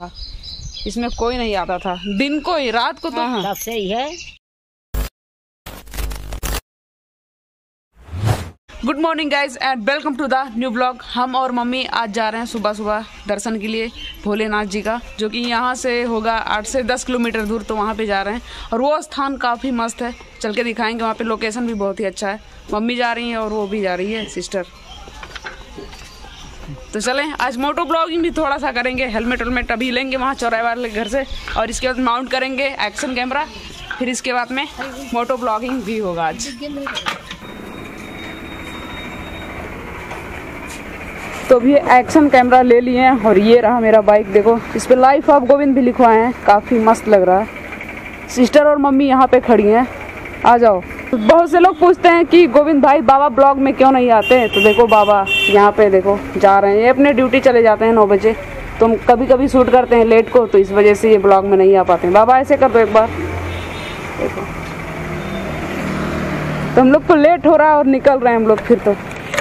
इसमें कोई नहीं आता था, दिन को ही, रात को तो तब से ही है। Good morning guys and welcome to the new blog. हम और मम्मी आज जा रहे हैं सुबह सुबह दर्शन के लिए भोलेनाथ जी का, जो कि यहाँ से होगा 8 से 10 किलोमीटर दूर। तो वहाँ पे जा रहे हैं और वो स्थान काफ़ी मस्त है, चल के दिखाएंगे। वहाँ पे लोकेशन भी बहुत ही अच्छा है। मम्मी जा रही है और वो भी जा रही है सिस्टर। तो चलें, आज मोटो ब्लॉगिंग भी थोड़ा सा करेंगे। हेलमेट अभी लेंगे वहाँ चौराहे वाले घर से, और इसके बाद माउंट करेंगे एक्शन कैमरा। फिर इसके बाद में मोटो ब्लॉगिंग भी होगा आज। तो अभी एक्शन कैमरा ले लिए हैं और ये रहा मेरा बाइक। देखो, इस पे लाइफ ऑफ गोविंद भी लिखवाए हैं, काफ़ी मस्त लग रहा है। सिस्टर और मम्मी यहाँ पे खड़ी हैं, आ जाओ। तो बहुत से लोग पूछते हैं कि गोविंद भाई बाबा ब्लॉग में क्यों नहीं आते हैं। तो देखो बाबा यहाँ पे देखो जा रहे हैं, ये अपने ड्यूटी चले जाते हैं 9 बजे। तो हम कभी कभी शूट करते हैं लेट को, तो इस वजह से ये ब्लॉग में नहीं आ पाते हैं। बाबा ऐसे कर दो एक बार, देखो। तो हम लोग को लेट हो रहा है और निकल रहे हैं हम लोग फिर। तो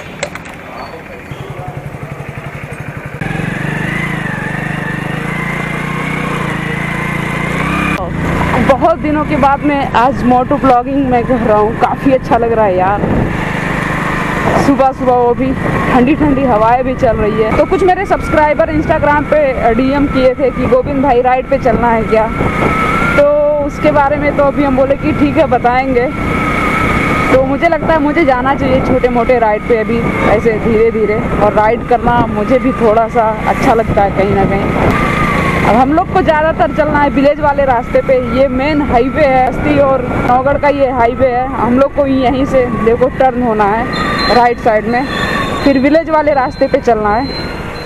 बहुत दिनों के बाद में आज मोटो ब्लॉगिंग मैं कर रहा हूँ, काफ़ी अच्छा लग रहा है यार। सुबह सुबह वो भी ठंडी ठंडी हवाएं भी चल रही है। तो कुछ मेरे सब्सक्राइबर इंस्टाग्राम पे डीएम किए थे कि गोविंद भाई राइड पे चलना है क्या। तो उसके बारे में तो अभी हम बोले कि ठीक है बताएंगे। तो मुझे लगता है मुझे जाना चाहिए छोटे मोटे राइड पे अभी, ऐसे धीरे धीरे। और राइड करना मुझे भी थोड़ा सा अच्छा लगता है कहीं ना कहीं। अब हम लोग को ज़्यादातर चलना है विलेज वाले रास्ते पे। ये मेन हाईवे है, बस्ती और नौगढ़ का ये हाईवे है। हम लोग को यहीं से देखो टर्न होना है राइट साइड में, फिर विलेज वाले रास्ते पे चलना है।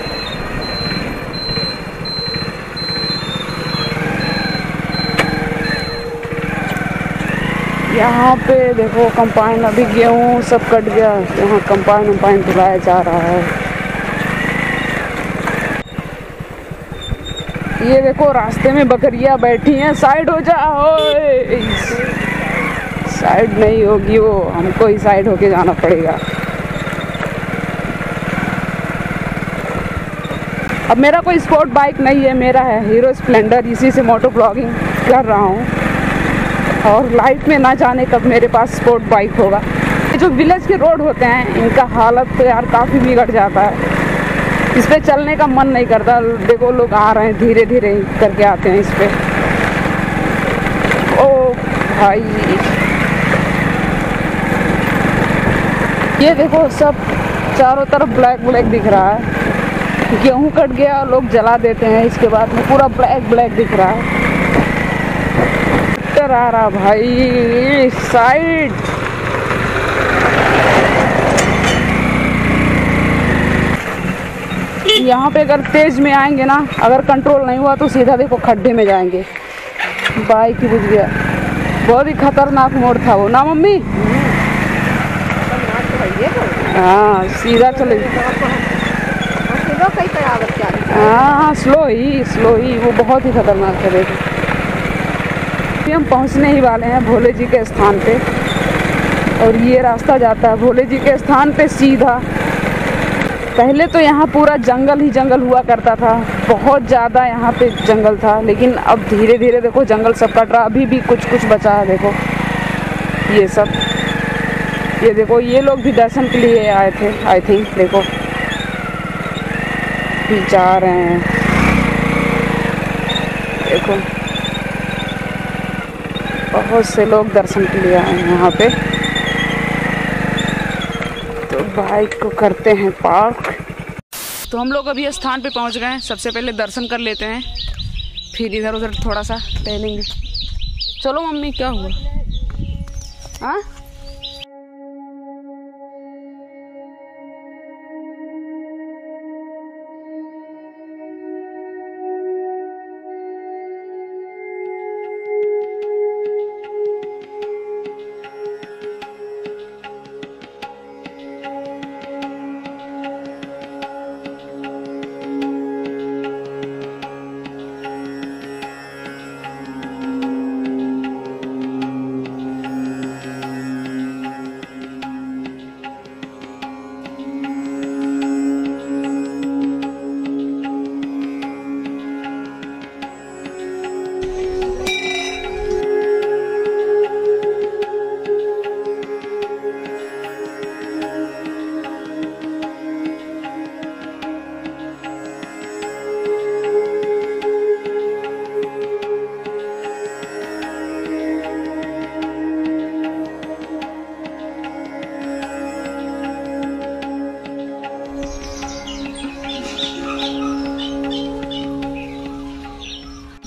यहाँ पे देखो कंपाइन, अभी गेहूँ सब कट गया, यहाँ कंपाइन धुलाया जा रहा है। ये देखो रास्ते में बकरियां बैठी हैं, साइड हो जाओ। साइड नहीं होगी वो, हमको ही साइड होके जाना पड़ेगा। अब मेरा कोई स्पोर्ट बाइक नहीं है, मेरा है हीरो स्प्लेंडर। इसी से मोटो ब्लॉगिंग कर रहा हूँ और लाइफ में ना जाने कब मेरे पास स्पोर्ट बाइक होगा। ये जो विलेज के रोड होते हैं इनका हालत तो यार काफ़ी बिगड़ जाता है। इस पे चलने का मन नहीं करता। देखो लोग आ रहे हैं, धीरे धीरे करके आते हैं इस पे। ओ भाई, ये देखो सब चारों तरफ ब्लैक ब्लैक दिख रहा है। गेहूं कट गया, लोग जला देते हैं, इसके बाद में पूरा ब्लैक ब्लैक दिख रहा है। ट्रैक्टर आ रहा भाई, साइड। यहाँ पे अगर तेज में आएंगे ना, अगर कंट्रोल नहीं हुआ तो सीधा देखो खड्डे में जाएंगे। बाइक ही बुझ गया। बहुत ही खतरनाक मोड़ था वो ना मम्मी। हाँ सीधा चले, हाँ स्लो ही वो बहुत ही खतरनाक है। देखो हम पहुँचने ही वाले हैं भोले जी के स्थान पे, और ये रास्ता जाता है भोले जी के स्थान पे सीधा। पहले तो यहाँ पूरा जंगल ही जंगल हुआ करता था, बहुत ज़्यादा यहाँ पे जंगल था, लेकिन अब धीरे धीरे देखो जंगल सब कट रहा। अभी भी कुछ कुछ बचा है, देखो ये सब। ये देखो ये लोग भी दर्शन के लिए आए थे आई थिंक। देखो भी जा रहे हैं, देखो बहुत से लोग दर्शन के लिए आए हैं यहाँ पे। तो बाइक को करते हैं पार्क। तो हम लोग अभी स्थान पे पहुँच गए हैं। सबसे पहले दर्शन कर लेते हैं, फिर इधर उधर थोड़ा सा टहलेंगे। चलो मम्मी, क्या हुआ? हाँ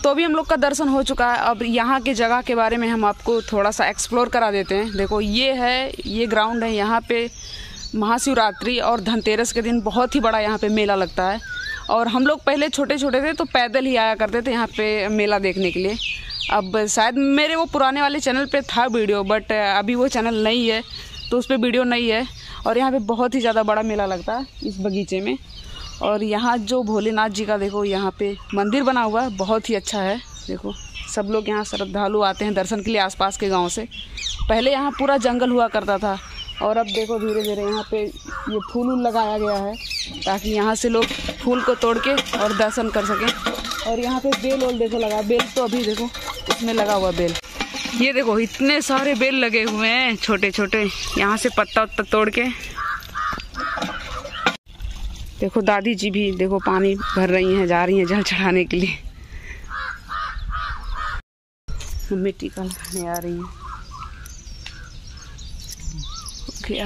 तो अभी हम लोग का दर्शन हो चुका है। अब यहाँ के जगह के बारे में हम आपको थोड़ा सा एक्सप्लोर करा देते हैं। देखो ये ग्राउंड है। यहाँ पे महाशिवरात्रि और धनतेरस के दिन बहुत ही बड़ा यहाँ पे मेला लगता है। और हम लोग पहले छोटे छोटे थे तो पैदल ही आया करते थे यहाँ पे मेला देखने के लिए। अब शायद मेरे वो पुराने वाले चैनल पे था वीडियो, बट अभी वो चैनल नहीं है तो उस पर वीडियो नहीं है। और यहाँ पे बहुत ही ज़्यादा बड़ा मेला लगता है इस बगीचे में। और यहाँ जो भोलेनाथ जी का देखो यहाँ पे मंदिर बना हुआ है, बहुत ही अच्छा है। देखो सब लोग यहाँ श्रद्धालु आते हैं दर्शन के लिए आसपास के गांव से। पहले यहाँ पूरा जंगल हुआ करता था और अब देखो धीरे धीरे यहाँ पे ये फूल लगाया गया है ताकि यहाँ से लोग फूल को तोड़ के और दर्शन कर सकें। और यहाँ पे बेल ओल देखो लगा, बेल तो अभी देखो उसमें लगा हुआ बेल। ये देखो इतने सारे बेल लगे हुए हैं छोटे छोटे, यहाँ से पत्ता उत्ता तोड़ के। देखो दादी जी भी देखो पानी भर रही हैं, जा रही हैं जल चढ़ाने के लिए। मिट्टी का लगाने आ रही हैं। क्या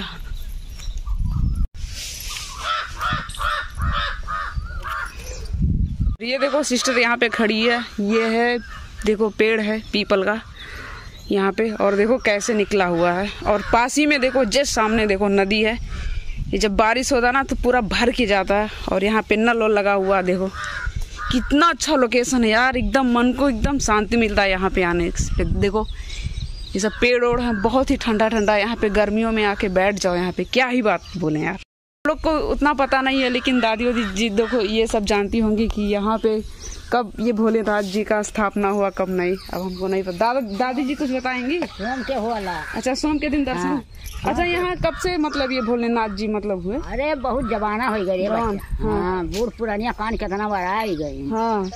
ये देखो सिस्टर यहाँ पे खड़ी है। ये है देखो पेड़ है पीपल का यहाँ पे, और देखो कैसे निकला हुआ है। और पास ही में देखो जस्ट सामने देखो नदी है। ये जब बारिश होता ना तो पूरा भर के जाता है। और यहाँ पे नल लगा हुआ, देखो कितना अच्छा लोकेशन है यार। एकदम मन को एकदम शांति मिलता है यहाँ पे आने से। देखो ये सब पेड़ ओड़ है, बहुत ही ठंडा ठंडा। यहाँ पे गर्मियों में आके बैठ जाओ यहाँ पे, क्या ही बात बोले यार। लोग को उतना पता नहीं है लेकिन दादी जी देखो ये सब जानती होंगी कि यहाँ पे कब ये भोलेनाथ जी का स्थापना हुआ कब नहीं। अब हमको नहीं पता। दादी जी कुछ बताएंगी? सोम के होला। अच्छा सोम के दिन दर्शन। हाँ। अच्छा यहाँ कब से मतलब ये भोलेनाथ जी मतलब हुए? अरे बहुत जमाना हो गई। हाँ बूढ़ पुरानिया कान कितना बार आ गई। हाँ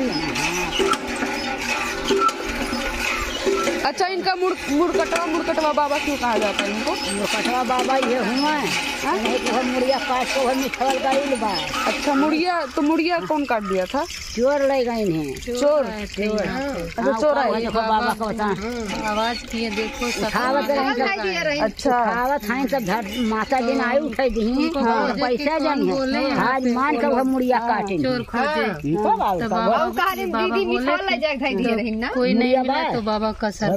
अच्छा इनका मुड़कटवा बाबा क्यों कहा जाता है इनको? मुड़कटवा बाबा ये हुआ मुड़िया काट को मिठल गई बा। अच्छा मुड़िया कौन काट दिया था? चोर ले गए इन्हें। चोर चोर है बाबा को बता आवाज किए देखो उठावत रहे। अच्छा उठावत हैं सब माता जी आई उठे दी पैसा जानी आज मान के मुड़िया काटे चोर खोजे कोई नहीं मिला तो बाबा का सर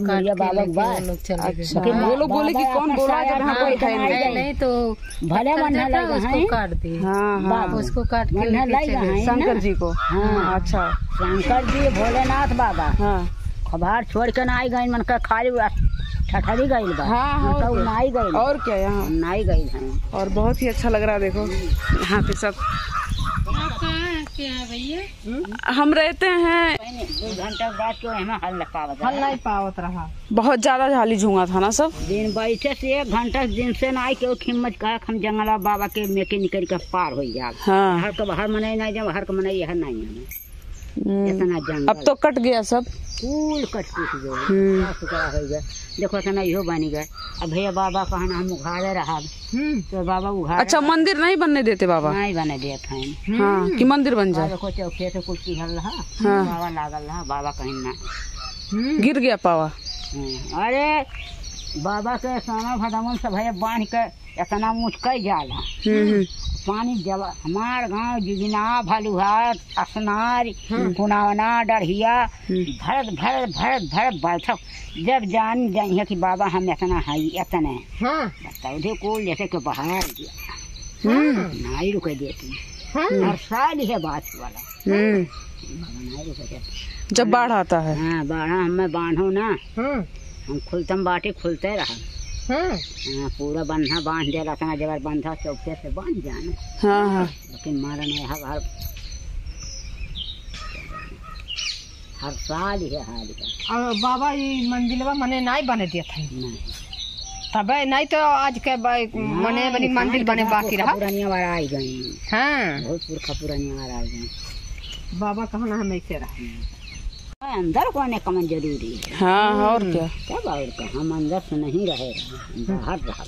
वो लोग बोले कि कौन बोला जब यहाँ कोई है नहीं तो भले मन उसको काट दी। हाँ उसको काट के शंकर जी को। हाँ अच्छा शंकर जी भोलेनाथ बाबा। हाँ खबर छोड़ के ना आई गई मन का खाली ठठरी गई बा। हाँ तो नाई गई और क्या यहाँ नाई गई है। और बहुत ही अच्छा लग रहा है। देखो यहाँ पे सब क्या है भैया हम रहते हैं 2 घंटा बाद क्यों हल नहीं पावत रहा। बहुत ज्यादा झाली झूंगा था ना सब दिन बैठे से 1 घंटा दिन से ना के खिम्मत का हम जंगला बाबा के मेके निकल के पार हो जा। हाँ हर का बाहर मनाई नहीं जब हर का मनाई यह नहीं है इतना जंगल। अब तो कट गया सब फूल कट गया। देखो तना इहो बनी गए। अब भैया बाबा कहना हम उघाड़े रहा तो बाबा उघाड़े। अच्छा मंदिर नहीं बनने देते बाबा? नहीं बने देते हैं। हाँ कि मंदिर बन जाए। देखो चौके से कुछ पिघल रहा। हाँ बाबा लागल रहा बाबा कहीं ना गिर गया पावा। अरे बाबा के साना भदमन से भैया बांध के इतना मुचकई जाला। पानी जब हमार गांव जिजना भलुहार असनार कुनावना डरहिया भरत भरत भरत भरत बैठक जब जान जाइए कि बाबा हम इतना है इतने बताओ को जैसे कि बाहर गया नहीं रुके देती हर साल है बात वाला नहीं रुके जब बाढ़ आता है। हाँ बाढ़ हमें बांधो ना हम खुलतम बाटे खुलते रहा। हाँ पूरा बंधा बांध दे रहा जब बंधा चौके से बांध जाना। हाँ लेकिन मारा नहीं हर साल ही हाल का। और बाबा ये मंदिर मने नहीं बने दिया था नहीं तब नहीं तो आज के मने बनी मंदिर बने बाकी रहा। पुरानिया वार आई गई। हाँ बहुत पुरखा पुरानिया वार आई गई। बाबा कहना हम ऐसे रहा अंदर कोने कमन जरूरी है। हाँ और क्या क्या बात का हम अंदर से नहीं रहे बाहर रहा।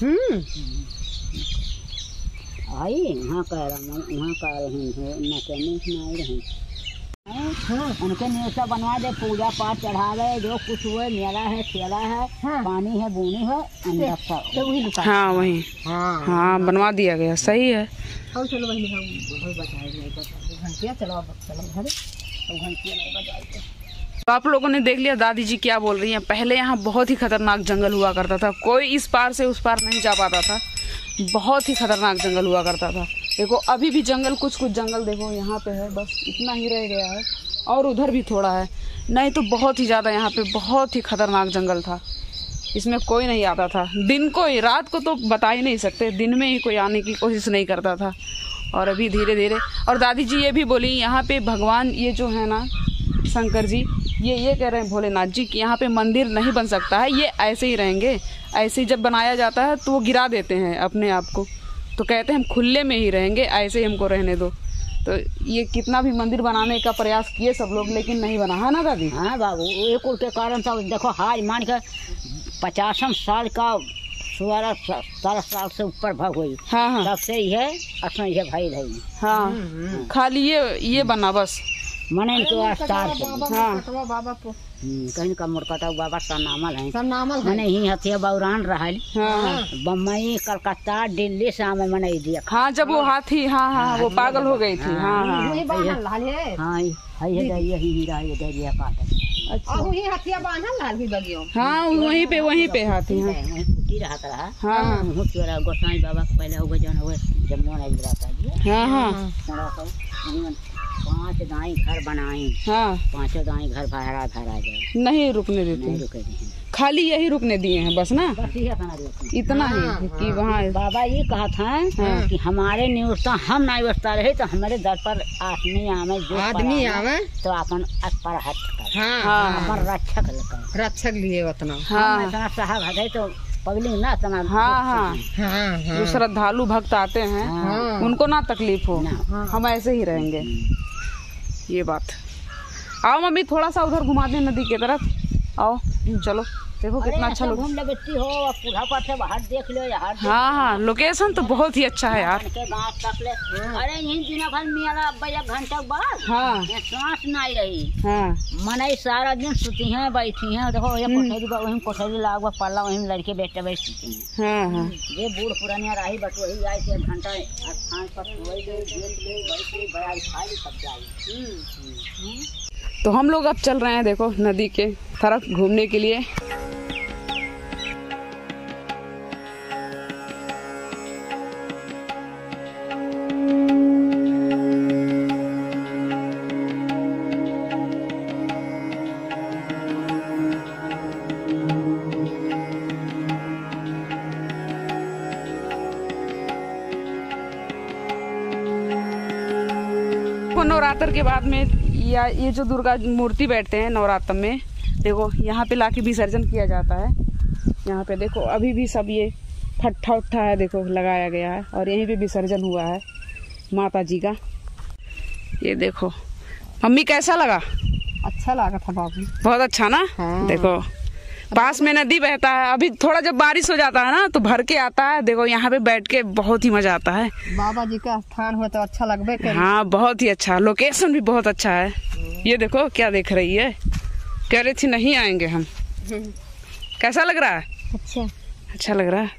आई वहाँ कह रही है न कहने नहीं रही। उनके न्योता बनवा दे पूजा पाठ चढ़ावे जो कुछ हुए मेला है खेला है पानी है बूनी है अंदर सब। हाँ वही हाँ बनवा दिया गया सही है। चलो वही घंटिया चलो चलो घर तो आप लोगों ने देख लिया दादी जी क्या बोल रही हैं। पहले यहाँ बहुत ही खतरनाक जंगल हुआ करता था, कोई इस पार से उस पार नहीं जा पाता था, बहुत ही खतरनाक जंगल हुआ करता था। देखो अभी भी जंगल, कुछ कुछ जंगल देखो यहाँ पे है, बस इतना ही रह गया है, और उधर भी थोड़ा है, नहीं तो बहुत ही ज़्यादा यहाँ पे बहुत ही खतरनाक जंगल था। इसमें कोई नहीं आता था, दिन को ही, रात को तो बता ही नहीं सकते, दिन में ही कोई आने की कोशिश नहीं करता था। और अभी धीरे धीरे, और दादी जी ये भी बोली यहाँ पे भगवान ये जो है ना शंकर जी, ये कह रहे हैं भोलेनाथ जी कि यहाँ पे मंदिर नहीं बन सकता है, ये ऐसे ही रहेंगे। ऐसे ही जब बनाया जाता है तो वो गिरा देते हैं अपने आप को, तो कहते हैं हम खुले में ही रहेंगे, ऐसे ही हमको रहने दो। तो ये कितना भी मंदिर बनाने का प्रयास किए सब लोग, लेकिन नहीं बना, है ना दादी? हाँ बाबू, एक के कारण तो देखो हाल मान कर 50 साल का 16 साल से ऊपर भाग हुई। हाँ तब से ये असम ये भाई रही। हाँ खाली ये बना बस मने इनको आस्तार हाँ बाबा को कहीं का मुरकटा बाबा सनामल है, सनामल है। मने ही हथिया बौरान रहल। हाँ बम्बई कलकत्ता दिल्ली से हमें मने दिया। हाँ जब वो हाथी हाँ वो पागल हो गई थी। हाँ हाँ वही बांधल लाल है। हाँ यही हीरा ये दरिया पाता। अच्छा अब वही हथिया बांधल लाल भी बगियो। हाँ वहीं पे हाथी। हाँ वहीं पुटी रहता रहा। हाँ मुख्य गोसाई बाबा के पहले हो गए जन हुए जब मोन आई रहता जी। हाँ हाँ 5 दाई घर बनाई। हाँ 5 दाई घर भरा जाए नहीं रुकने देते, नहीं रुके थे। खाली यही रुकने दिए हैं बस ना, बस ये अपना रुके। इतना ही कि वहाँ बाबा ये कहा था कि हमारे निवृत्ता हम नहीं बसता रहे तो हमारे दर पर आदमी आवे, जो आदमी आवे तो अपन पर हट कर हाँ अपन रक्षक लगा रक्षक लिए उतना। हम इतना साहब है तो पब्लिक ना इतना। हाँ हाँ हाँ जो श्रद्धालु भक्त आते हैं हाँ उनको ना तकलीफ हो, ना। हम ऐसे ही रहेंगे। ये बात। आओ मम्मी थोड़ा सा उधर घुमा दे नदी की तरफ, आओ चलो देखो कितना अच्छा लोग घूम ले बेटी हो, पूरा पर से बाहर देख लो यार। हाँ हाँ लोकेशन तो बहुत ही अच्छा है यार। के गांव तक ले अरे यही दिन भर मेरा अब्बा 1 घंटा बाद हाँ सांस नहीं रही। हाँ मने सारा दिन सुती हैं बैठी हैं। देखो ये कोठरी लागवा पल्ला वहीं लड़के बेटे बैठती हैं। हाँ हाँ ये बूढ़ पुरानिया रही बट वही आई 1 घंटा स्थान पर सोई गई, देख ले बैठ ले बयार खाई सब जाई। तो हम लोग अब चल रहे हैं देखो नदी के तरफ घूमने के लिए। नवरात्र के बाद में या ये जो दुर्गा मूर्ति बैठते हैं नवरात्र में, देखो यहाँ पे लाके विसर्जन किया जाता है। यहाँ पे देखो अभी भी सब ये फट्ठा उट्ठा है, देखो लगाया गया है और यहीं पे विसर्जन हुआ है माता जी का। ये देखो मम्मी कैसा लगा? अच्छा लगा था बाबू, बहुत अच्छा ना। हाँ। देखो पास में नदी बहता है, अभी थोड़ा जब बारिश हो जाता है ना तो भर के आता है। देखो यहाँ पे बैठ के बहुत ही मजा आता है। बाबा जी का स्थान हो तो अच्छा लगबे करे। हाँ बहुत ही अच्छा, लोकेशन भी बहुत अच्छा है। ये देखो क्या देख रही है, कह रही थी नहीं आएंगे हम। कैसा लग रहा है? अच्छा लग रहा है।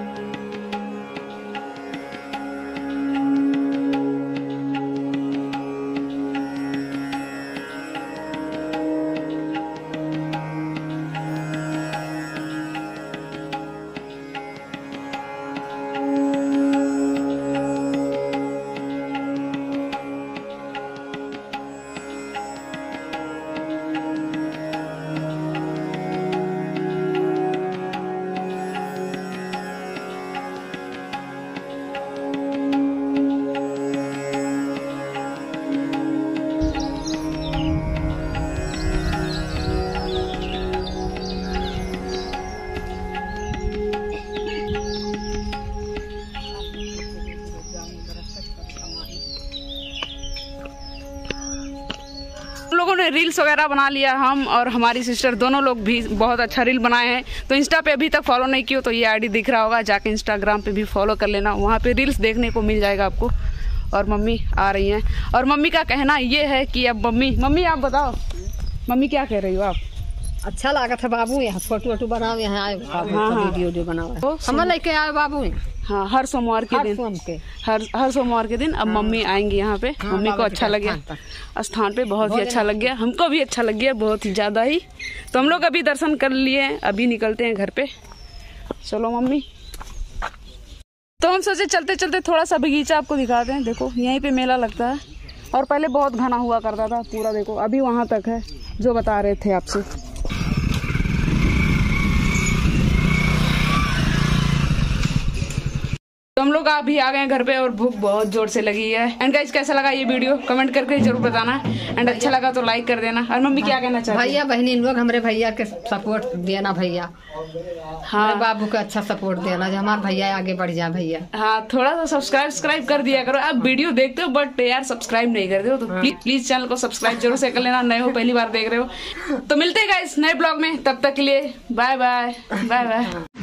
लोगों ने रील्स वगैरह बना लिया, हम और हमारी सिस्टर दोनों लोग भी बहुत अच्छा रील बनाए हैं। तो इंस्टा पे अभी तक फॉलो नहीं किया तो ये आईडी दिख रहा होगा, जाके इंस्टाग्राम पे भी फॉलो कर लेना, वहाँ पे रील्स देखने को मिल जाएगा आपको। और मम्मी आ रही हैं और मम्मी का कहना ये है कि अब मम्मी आप बताओ मम्मी क्या कह रही हो आप? अच्छा लगा था बाबू, यहाँ फोटो वोटो बनाओ, यहाँ आए हाँ। वीडियो बनाओ, हम लेके आए बाबू। हाँ, हर सोमवार के दिन, हर सोमवार के दिन। अब मम्मी आएंगी यहाँ पे। मम्मी को अच्छा लग गया स्थान पे, बहुत ही अच्छा लग गया, हमको भी अच्छा लग गया बहुत ही ज्यादा ही। तो हम लोग अभी दर्शन कर लिए, अभी निकलते हैं घर पे। चलो मम्मी। तो हम सोचे चलते चलते थोड़ा सा बगीचा आपको दिखाते हैं। देखो यहीं पे मेला लगता है, और पहले बहुत घना हुआ करता था पूरा। देखो अभी वहाँ तक है जो बता रहे थे आपसे। तो हम लोग अभी आ गए हैं घर पे और भूख बहुत जोर से लगी है। एंड गाइस कैसा लगा ये वीडियो कमेंट करके जरूर बताना। एंड अच्छा लगा तो लाइक कर देना। और मम्मी क्या कहना चाहती है? भैया बहनी लोग हमारे भैया के सपोर्ट देना भैया। हाँ, बाबू को अच्छा सपोर्ट देना जो हमारे भैया आगे बढ़ जाए भैया। हाँ, थोड़ा सा सब्सक्राइब कर दिया करो। आप वीडियो देखते हो बट यार सब्सक्राइब नहीं करते हो, तो प्लीज चैनल को सब्सक्राइब जरूर से कर लेना, नए हो पहली बार देख रहे हो। तो मिलते हैं गाइस नए ब्लॉग में, तब तक के लिए बाय बाय।